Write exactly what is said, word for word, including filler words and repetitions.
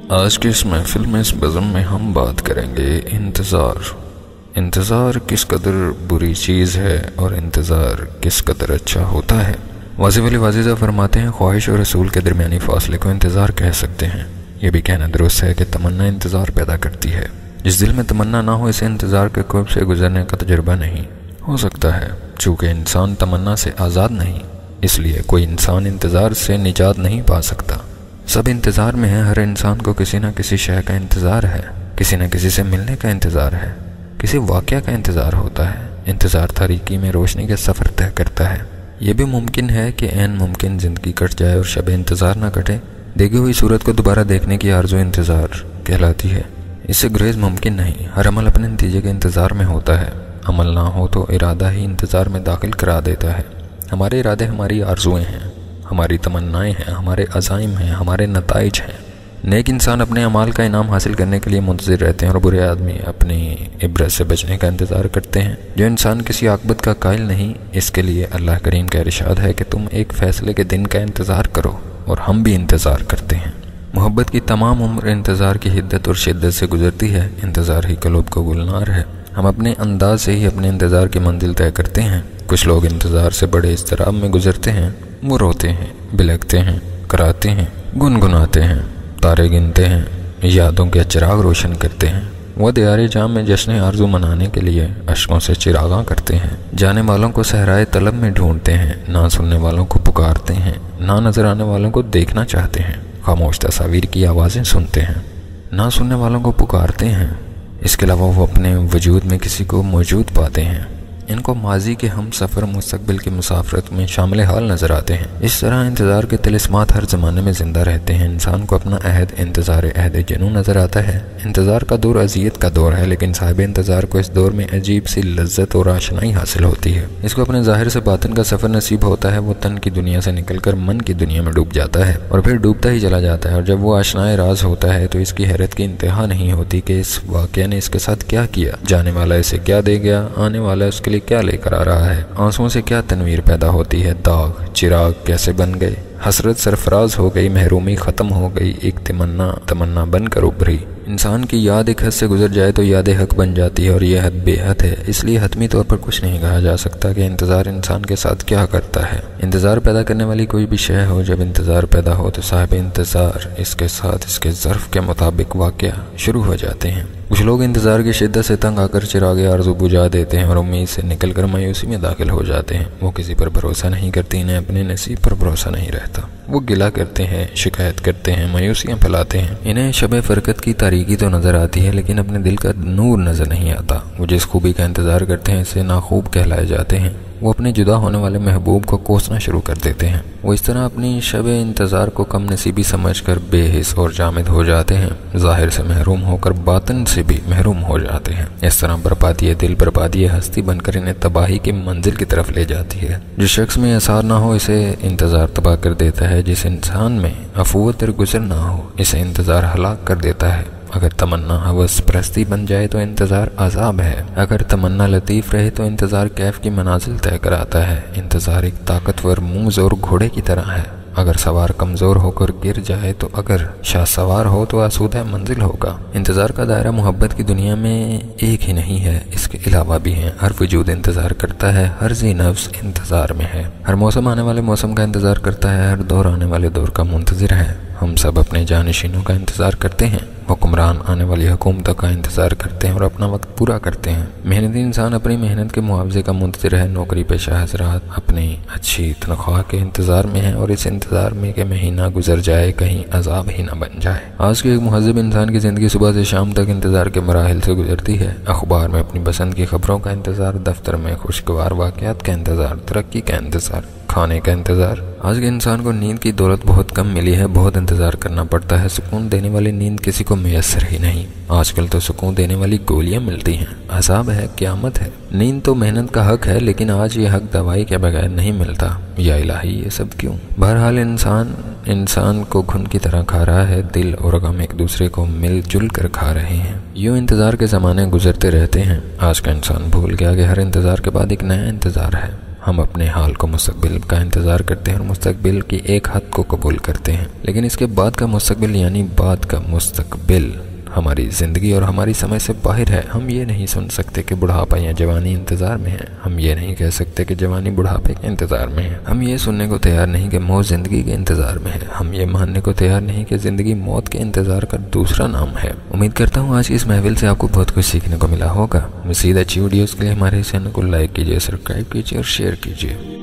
آج کی اس محفل میں اس بزم میں ہم بات کریں گے انتظار انتظار کس قدر بری چیز ہے اور انتظار کس قدر اچھا ہوتا ہے۔ واضح ولی واضح فرماتے ہیں خواہش اور رسول کے درمیانی فاصلے کو انتظار کہہ سکتے ہیں۔ یہ بھی کہنا درست ہے کہ تمنا انتظار پیدا کرتی ہے۔ جس دل میں تمنا نہ ہو اسے انتظار کے قرب سے گزرنے کا تجربہ نہیں ہو سکتا ہے۔ چونکہ انسان تمنا سے آزاد نہیں، اس لیے کوئی انسان انتظار سے نجات نہیں پا سکتا۔ سب انتظار میں ہے، ہر انسان کو کسی نہ کسی شے کا انتظار ہے، کسی نہ کسی سے ملنے کا انتظار ہے، کسی واقعہ کا انتظار ہوتا ہے۔ انتظار تاریکی میں روشنی کے سفر طے کرتا ہے۔ یہ بھی ممکن ہے کہ عین ممکن زندگی کٹ جائے اور شب انتظار نہ کٹے۔ دیکھی ہوئی صورت کو دوبارہ دیکھنے کی آرزو انتظار کہلاتی ہے۔ اس سے گریز ممکن نہیں۔ ہر عمل اپنے نتیجے کے انتظار میں ہوتا ہے۔ عمل نہ ہو تو ارادہ ہی انتظار میں داخل کرا دیتا ہے۔ ہمارے ارادے ہماری آرزویں ہیں، ہماری تمنائیں ہیں، ہمارے عزائم ہیں، ہمارے نتائج ہیں۔ نیک انسان اپنے اعمال کا انعام حاصل کرنے کے لیے منتظر رہتے ہیں اور برے آدمی اپنی عبرت سے بچنے کا انتظار کرتے ہیں۔ جو انسان کسی عاقبت کا قائل نہیں، اس کے لیے اللہ کریم کا ارشاد ہے کہ تم ایک فیصلے کے دن کا انتظار کرو، اور ہم بھی انتظار کرتے ہیں۔ محبت کی تمام عمر انتظار کی حدت اور شدت سے گزرتی ہے۔ انتظار ہی قلوب کو گلنار ہے۔ ہم اپنے انداز سے ہی اپنے انتظار کی منزل طے کرتے ہیں۔ کچھ لوگ انتظار سے بڑے اضطراب میں گزرتے ہیں۔ وہ روتے ہیں، بلکتے ہیں، کراتے ہیں، گنگناتے ہیں، تارے گنتے ہیں، یادوں کے چراغ روشن کرتے ہیں۔ وہ دیار جام میں جشن آرزو منانے کے لیے اشکوں سے چراغاں کرتے ہیں۔ جانے والوں کو صحرائے طلب میں ڈھونڈتے ہیں، نہ سننے والوں کو پکارتے ہیں، نہ نظر آنے والوں کو دیکھنا چاہتے ہیں، خاموش تصاویر کی آوازیں سنتے ہیں، نہ سننے والوں کو پکارتے ہیں۔ اس کے علاوہ وہ اپنے وجود میں کسی کو موجود پاتے ہیں۔ ان کو ماضی کے ہم سفر مستقبل کی مسافرت میں شامل حال نظر آتے ہیں۔ اس طرح انتظار کے طلسمات ہر زمانے میں زندہ رہتے ہیں۔ انسان کو اپنا عہد انتظار عہد جنوں نظر آتا ہے۔ انتظار کا دور اذیت کا دور ہے، لیکن صاحب انتظار کو اس دور میں عجیب سی لذت اور آشنائی حاصل ہوتی ہے۔ اس کو اپنے ظاہر سے باطن کا سفر نصیب ہوتا ہے۔ وہ تن کی دنیا سے نکل کر من کی دنیا میں ڈوب جاتا ہے اور پھر ڈوبتا ہی چلا جاتا ہے، اور جب وہ آشنائے راز ہوتا ہے تو اس کی حیرت کی انتہا نہیں ہوتی کہ اس واقعہ نے اس کے ساتھ کیا کیا، جانے والا اسے کیا دے گیا، آنے والا اس کے لیے کیا لے کر آ رہا ہے۔ آنسوؤں سے کیا تنویر پیدا ہوتی ہے، داغ چراغ کیسے بن گئے، حسرت سرفراز ہو گئی، محرومی ختم ہو گئی، ایک تمنا تمنا بن کر ابھری۔ انسان کی یاد ایک حد سے گزر جائے تو یاد حق بن جاتی ہے، اور یہ حد بے حد ہے۔ اس لیے حتمی طور پر کچھ نہیں کہا جا سکتا کہ انتظار انسان کے ساتھ کیا کرتا ہے۔ انتظار پیدا کرنے والی کوئی بھی شے ہو، جب انتظار پیدا ہو تو صاحب انتظار اس کے ساتھ اس کے ظرف کے مطابق واقعہ شروع ہو جاتے ہیں۔ کچھ لوگ انتظار کی شدت سے تنگ آ کر چراغ آرزو بجھا دیتے ہیں اور امید سے نکل کر مایوسی میں داخل ہو جاتے ہیں۔ وہ کسی پر بھروسہ نہیں کرتے، انہیں اپنے نصیب پر بھروسہ نہیں رہتا۔ وہ گلہ کرتے ہیں، شکایت کرتے ہیں، مایوسیاں پھیلاتے ہیں۔ انہیں شب فرقت کی تاریکی تو نظر آتی ہے، لیکن اپنے دل کا نور نظر نہیں آتا۔ وہ جس خوبی کا انتظار کرتے ہیں اسے ناخوب کہلائے جاتے ہیں۔ وہ اپنے جدا ہونے والے محبوب کو کوسنا شروع کر دیتے ہیں۔ وہ اس طرح اپنی شب انتظار کو کم نصیبی سمجھ کر بے حس اور جامد ہو جاتے ہیں، ظاہر سے محروم ہو کر باطن سے بھی محروم ہو جاتے ہیں۔ اس طرح بربادی دل بربادی ہستی بن کر انہیں تباہی کی منزل کی طرف لے جاتی ہے۔ جس شخص میں اثار نہ ہو اسے انتظار تباہ کر دیتا ہے۔ جس انسان میں عفوت اور گزر نہ ہو اسے انتظار ہلاک کر دیتا ہے۔ اگر تمنا ہوس پرستی بن جائے تو انتظار عذاب ہے۔ اگر تمنا لطیف رہے تو انتظار کیف کی منازل طے کراتا ہے۔ انتظار ایک طاقتور منہ زور گھوڑے کی طرح ہے۔ اگر سوار کمزور ہو کر گر جائے تو اگر شاہ سوار ہو تو آسودہ منزل ہوگا۔ انتظار کا دائرہ محبت کی دنیا میں ایک ہی نہیں ہے، اس کے علاوہ بھی ہیں۔ ہر وجود انتظار کرتا ہے، ہر ذی نفس انتظار میں ہے۔ ہر موسم آنے والے موسم کا انتظار کرتا ہے، ہر دور آنے والے دور کا منتظر ہے۔ ہم سب اپنے جانشینوں کا انتظار کرتے ہیں، حکمران آنے والی حکومتوں کا انتظار کرتے ہیں اور اپنا وقت پورا کرتے ہیں۔ محنتی انسان اپنی محنت کے معاوضے کا منتظر ہے۔ نوکری پیشہ حضرات اپنی اچھی تنخواہ کے انتظار میں ہیں اور اس انتظار میں کہ مہینہ گزر جائے کہیں عذاب ہی نہ بن جائے۔ آج کے ایک مہذب انسان کی زندگی صبح سے شام تک انتظار کے مراحل سے گزرتی ہے۔ اخبار میں اپنی پسند کی خبروں کا انتظار، دفتر میں خوشگوار واقعات کا انتظار، ترقی کا انتظار، کھانے کا انتظار۔ آج کے انسان کو نیند کی دولت بہت کم ملی ہے، بہت انتظار کرنا پڑتا ہے۔ سکون دینے والی نیند کسی کو میسر ہی نہیں۔ آج کل تو سکون دینے والی گولیاں ملتی ہیں۔ عذاب ہے، قیامت ہے۔ نیند تو محنت کا حق ہے، لیکن آج یہ حق دوائی کے بغیر نہیں ملتا۔ یا الہی یہ سب کیوں؟ بہرحال انسان انسان کو گھن کی طرح کھا رہا ہے۔ دل اور غم ایک دوسرے کو مل جل کر کھا رہے ہیں۔ یوں انتظار کے زمانے گزرتے رہتے ہیں۔ آج کا انسان بھول گیا کہ ہر انتظار کے بعد ایک نیا انتظار ہے۔ ہم اپنے حال کو مستقبل کا انتظار کرتے ہیں اور مستقبل کی ایک حد کو قبول کرتے ہیں، لیکن اس کے بعد کا مستقبل یعنی بعد کا مستقبل ہماری زندگی اور ہماری سمجھ سے باہر ہے۔ ہم یہ نہیں سن سکتے کہ بڑھاپا یا جوانی انتظار میں ہے، ہم یہ نہیں کہہ سکتے کہ جوانی بڑھاپے کے انتظار میں ہے، ہم یہ سننے کو تیار نہیں کہ موت زندگی کے انتظار میں ہے، ہم یہ ماننے کو تیار نہیں کہ زندگی موت کے انتظار کا دوسرا نام ہے۔ امید کرتا ہوں آج کی اس محفل سے آپ کو بہت کچھ سیکھنے کو ملا ہوگا۔ مزید اچھی ویڈیوز کے لیے ہمارے چینل کو لائک کیجیے، سبسکرائب کیجیے اور شیئر کیجیے۔